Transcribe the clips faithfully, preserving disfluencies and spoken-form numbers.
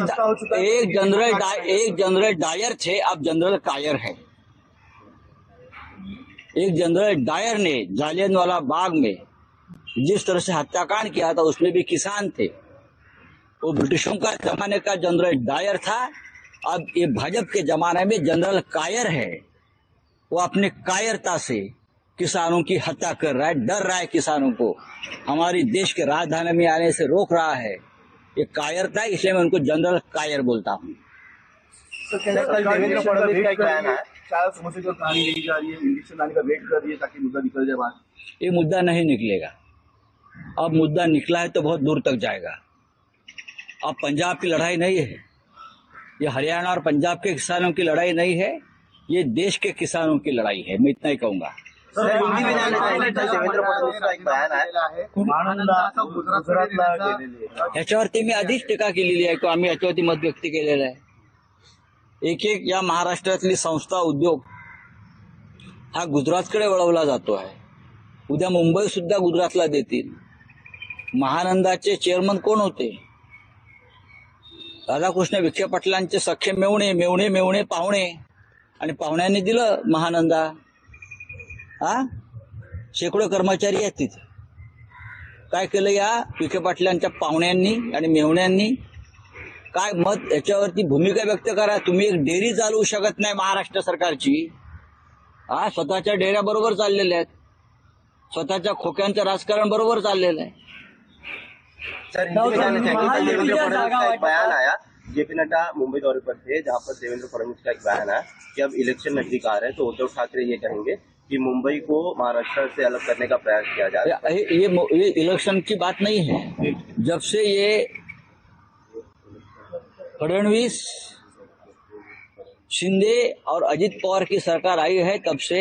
एक जनरल एक जनरल डायर थे, अब जनरल कायर है। एक जनरल डायर ने जालियनवाला बाग में जिस तरह से हत्याकांड किया था उसमें भी किसान थे। वो ब्रिटिशों का जमाने का जनरल डायर था। अब ये भाजपा के जमाने में जनरल कायर है। वो अपने कायरता से किसानों की हत्या कर रहा है, डर रहा है किसानों को, हमारी देश के राजधानी में आने से रोक रहा है। ये कायरता है, इसलिए मैं उनको जनरल कायर बोलता हूँ। देवेंद्र फडणवीस का एक बयान है, चार समस्या जो कहानी ली जा रही है, इलेक्शन लाने का वेट कर रही है ताकि मुद्दा निकल जाए बाहर। ये मुद्दा नहीं निकलेगा। अब मुद्दा निकला है तो बहुत दूर तक जाएगा। अब पंजाब की लड़ाई नहीं है, ये हरियाणा और पंजाब के किसानों की लड़ाई नहीं है, ये देश के किसानों की लड़ाई है। मैं इतना ही कहूंगा। याच्यावरती मी आधीच टीका केलेली आहे, आम्ही याच्यावरती मत व्यक्त केलेलं आहे। एक एक या महाराष्ट्रातली संस्था उद्योग हा गुजरातकडे वळवला जातो आहे। उद्या मुंबई सुद्धा गुजरातला देतील। महानंदाचे चेअरमन कोण होते? राधाकृष्ण विखे पाटलांचे सख्खे मेवणे मेवणे मेवणे पाहुणे, आणि पाहुण्यांनी दिलं महानंदा। हा शेकडो कर्मचारी आहेत तिथे। काय केलं या विखे पाटलांच्या पाहुण्यांनी आणि मेवण्यांनी? काय मत याच्यावरती भूमिका व्यक्त करा। तुम्ही एक डेअरी चालवू शकत नाही महाराष्ट्र सरकारची। हा स्वतःच्या डेऱ्या बरोबर चाललेल्या आहेत, स्वतःच्या खोक्यांचं राजकारण बरोबर चाललेलं आहे। सर, बयान आया, जेपी नड्डा मुंबई दौरे पर थे, जहां पर देवेंद्र फडणवीस का एक बयान है कि अब इलेक्शन नजदीक आ रहे हैं तो उद्धव ठाकरे ये कहेंगे कि मुंबई को महाराष्ट्र से अलग करने का प्रयास किया जा रहा है। ये, ये, ये इलेक्शन की बात नहीं है। जब से ये फडणवीस, शिंदे और अजित पवार की सरकार आई है, तब से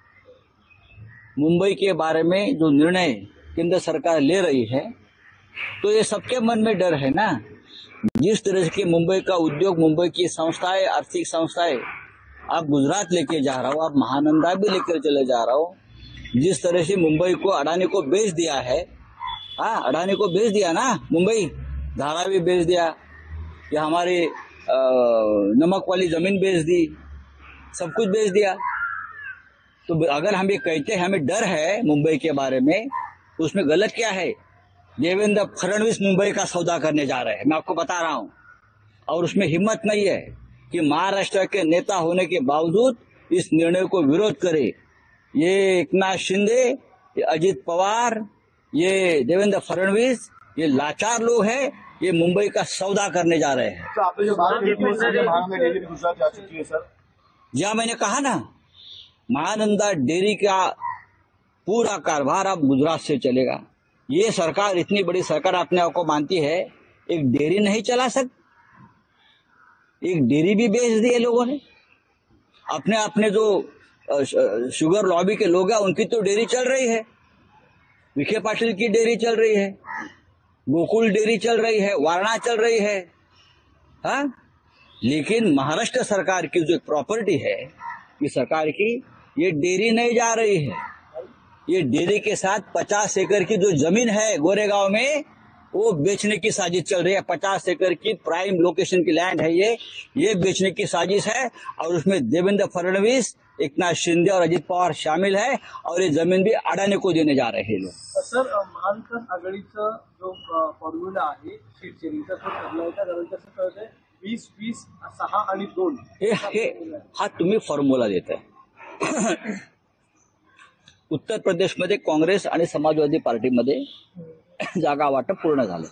मुंबई के बारे में जो निर्णय केंद्र सरकार ले रही है, तो ये सबके मन में डर है ना। जिस तरह से मुंबई का उद्योग, मुंबई की संस्थाएं, आर्थिक संस्थाएं आप गुजरात लेके जा रहा हो, आप महानंदा भी लेकर चले जा रहा हो। जिस तरह से मुंबई को अडानी को बेच दिया है, हाँ अडानी को बेच दिया ना, मुंबई धारावी बेच दिया, या हमारे नमक वाली जमीन बेच दी, सब कुछ बेच दिया। तो अगर हम ये कहते हैं हमें डर है मुंबई के बारे में, तो उसमें गलत क्या है? देवेंद्र फडणवीस मुंबई का सौदा करने जा रहे हैं, मैं आपको बता रहा हूं। और उसमें हिम्मत नहीं है कि महाराष्ट्र के नेता होने के बावजूद इस निर्णय को विरोध करे। ये एकनाथ शिंदे, ये अजित पवार, ये देवेंद्र फडणवीस, ये लाचार लोग हैं, ये मुंबई का सौदा करने जा रहे हैं। तो आपने जो बात की में डेली गुजरात जा चुकी है सर। जहां मैंने कहा ना, महानंदा डेयरी का पूरा कारोबार अब गुजरात से चलेगा। ये सरकार, इतनी बड़ी सरकार अपने आप को मानती है, एक डेयरी नहीं चला सकती। एक डेयरी भी बेच दी है लोगों ने। अपने अपने जो शुगर लॉबी के लोग हैं उनकी तो डेयरी चल रही है। विखे पाटिल की डेयरी चल रही है, गोकुल डेयरी चल रही है, वारणा चल रही है, हाँ। लेकिन महाराष्ट्र सरकार की जो प्रॉपर्टी है, ये सरकार की, ये डेयरी नहीं जा रही है। ये डेयरी के साथ पचास एकड़ की जो जमीन है गोरेगांव में, वो बेचने की साजिश चल रही है। पचास एकड़ की प्राइम लोकेशन की लैंड है ये ये बेचने की साजिश है। और उसमें देवेंद्र फडणवीस, एकनाथ शिंदे और अजित पवार शामिल है। और ये जमीन भी अडानी को देने जा रहे हैं लोग। सर, महाविकास आघाडीचा जो फॉर्म्युला आहे सीट शेअरिंगचा, तो ठरला होता, कारण कसं कळतंय वीस वीस सहा आणि दोन हे हे हा तुम्ही फॉर्म्युला देताय। उत्तर प्रदेशमध्ये काँग्रेस आणि समाजवादी पार्टीमध्ये जागा वाटप पूर्ण झालं।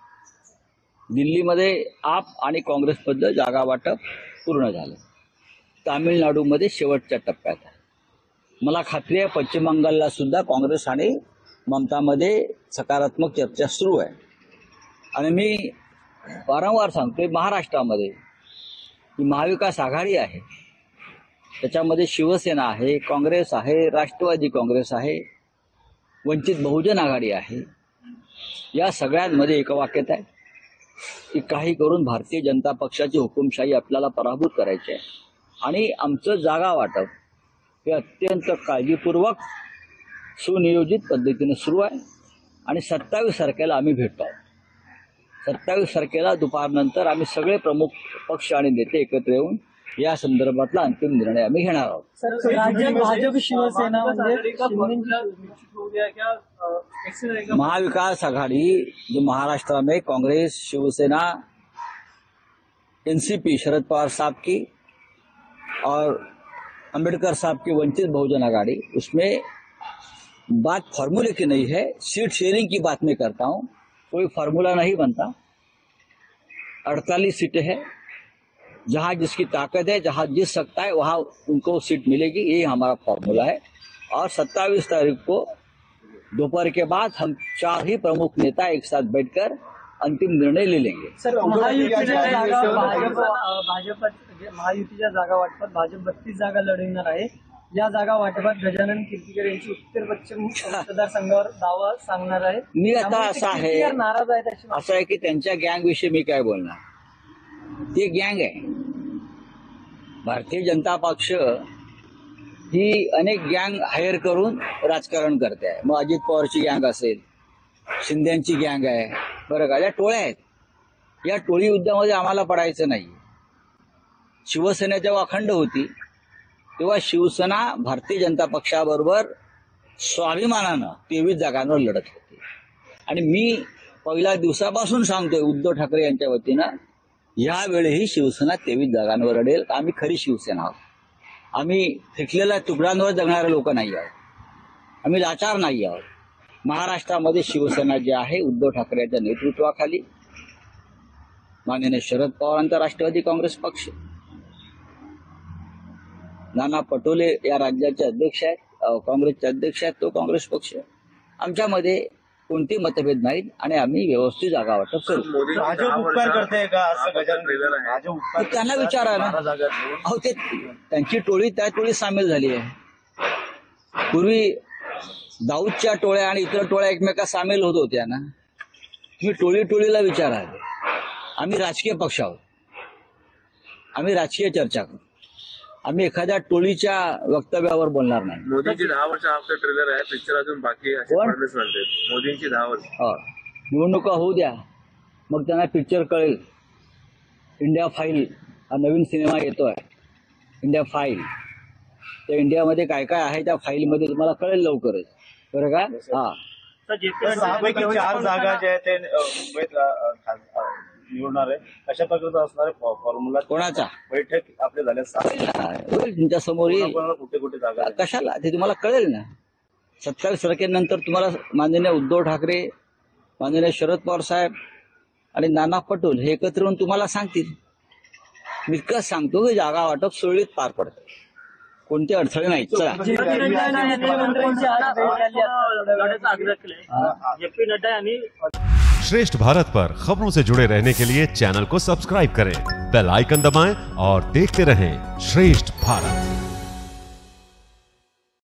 दिल्लीमध्ये आप आणि काँग्रेसमध्ये जागा वाटप पूर्ण झालं। तामिळनाडूमध्ये शेवटच्या टप्प्यात आहे। मला खात्री आहे पश्चिम बंगालला सुद्धा काँग्रेस आणि ममतामध्ये सकारात्मक चर्चा सुरू आहे। आणि मी वारंवार सांगतोय, महाराष्ट्रामध्ये ही महाविकास आघाडी आहे, त्याच्यामध्ये शिवसेना आहे, काँग्रेस आहे, राष्ट्रवादी काँग्रेस आहे, वंचित बहुजन आघाडी आहे। या सगळ्यांमध्ये एक वाक्यता आहे की काही करून भारतीय जनता पक्षाची हुकुमशाही आपल्याला पराभूत करायची आहे। आणि आमचं जागा वाटप हे अत्यंत काळजीपूर्वक सुनियोजित पद्धतीने सुरू आहे। आणि सत्तावीस तारखेला आम्ही भेटतो आहोत। सत्तावीस तारखेला दुपारनंतर आम्ही सगळे प्रमुख पक्ष आणि नेते एकत्र येऊन या संदर्भातला अंतिम निर्णय आम्ही घेणार आहोत. सर, राज्य भाजप शिवसेना म्हणजे महाविकास आघाड़ी जो महाराष्ट्र में कांग्रेस, शिवसेना, एनसीपी शरद पवार साहब की और अंबेडकर साहब की वंचित बहुजन आघाड़ी, उसमें बात फार्मूले की नहीं है, सीट शेयरिंग की बात मैं करता हूं. कोई फार्मूला नहीं बनता. अड़तालीस सीटें हैं, जहां जिसकी ताकत है, जहां जिस सकता है वहां उनको सीट मिलेगी, ये हमारा फॉर्मूला है. और सत्ताईस तारीख को दोपहर के बाद हम चार ही प्रमुख नेता एक साथ बैठकर अंतिम निर्णय ले लेंगे. सर, महायुतीच्या जागा भाजप भाजप महायुतीच्या जागा वाटपात भाजप बत्तीस जागा लढवणार आहे. या जागा वाटपात गजानन कीर्तिकर यांची उत्तर पश्चिम मतदारसंघावर दावा सांगणार आहे. मी आता असं आहे नाराज आहेत असं आहे की त्यांच्या गँग विषयी मी काय बोलणार. ते गँग आहे. भारतीय जनता पक्ष ही अनेक गँग हायर करून राजकारण करते आहे. मग अजित पवारची गँग असेल, शिंदेची गँग आहे, बरं का, या टोळ्या आहेत. या टोळी युद्धामध्ये आम्हाला पडायचं नाही. शिवसेना जेव्हा अखंड होती तेव्हा शिवसेना भारतीय जनता पक्षाबरोबर स्वाभिमानानं तेवीस जागांवर लढत होती. आणि मी पहिल्या दिवसापासून सांगतोय उद्धव ठाकरे यांच्या वतीनं यावेळीही शिवसेना तेवीस जागांवर लढेल. आम्ही खरी शिवसेना आहोत. आम्ही फेकलेल्या तुकड्यांवर जगणारे लोक नाही आहोत. आम्ही लाचार नाही आहोत. महाराष्ट्रामध्ये शिवसेना जी आहे उद्धव ठाकरे यांच्या नेतृत्वाखाली, माननीय शरद पवारांचा राष्ट्रवादी काँग्रेस पक्ष, नाना पटोले या राज्याचे अध्यक्ष आहेत, काँग्रेसचे अध्यक्ष आहेत, तो काँग्रेस पक्ष. आमच्यामध्ये कोणते मतभेद नाहीत आणि आम्ही व्यवस्थित जागा वाटप करू. भाजप उपकार करते का असं गजानन? त्यांना विचारा ना. अहो, ते त्यांची टोळी त्या टोळीत सामील झाली आहे. पूर्वी दाऊदच्या टोळ्या आणि इतर टोळ्या एकमेकात सामील होत होत्या ना. तुम्ही टोळी टोळीला विचारा. आम्ही राजकीय पक्ष आहोत. आम्ही राजकीय चर्चा करू. आम्ही एखाद्या टोळीच्या वक्तव्यावर बोलणार नाही. मोदींची दहा वर्ष हाफचा ट्रेलर आहे, पिक्चर अजून बाकी आहे असे फडणवीस म्हणते. मोदींची दहा वर्ष हो, निवडणुका होऊ द्या, मग त्यांना पिक्चर कळेल. इंडिया फाईल हा नवीन सिनेमा येतोय, इंडिया फाईल. त्या इंडियामध्ये काय काय आहे त्या फाईलमध्ये तुम्हाला कळेल लवकरच, बरं का. हा, सहापैकी चार जागा ज्या आहेत ते मुंबईत निवडणार आहे, अशा प्रकारचा असणार आहे फॉर्म्युला. कोणाचा बैठक आपल्या झाल्या होईल तुमच्या समोर येईल. कुठे कुठे जागा कशाला ते तुम्हाला कळेल ना. सत्तावीस तारखेनंतर तुम्हाला माननीय उद्धव ठाकरे, माननीय शरद पवार साहेब आणि नाना पटोले हे एकत्र येऊन तुम्हाला सांगतील. मी इतकंच सांगतो की जागा वाटप सुरळीत पार पडतं, कोणते अडथळे नाहीत. चला, श्रेष्ठ भारत पर खबरों से जुड़े रहने के लिए चैनल को सब्सक्राइब करें, बेल आइकन दबाएं और देखते रहें श्रेष्ठ भारत।